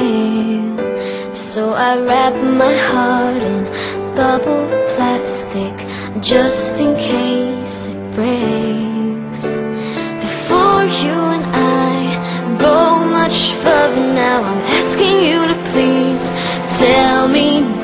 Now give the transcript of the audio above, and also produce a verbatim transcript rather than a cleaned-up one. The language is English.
frail, so I wrap my heart in bubble plastic just in case it breaks. Before you and I go much further now, I'm asking you to please tell me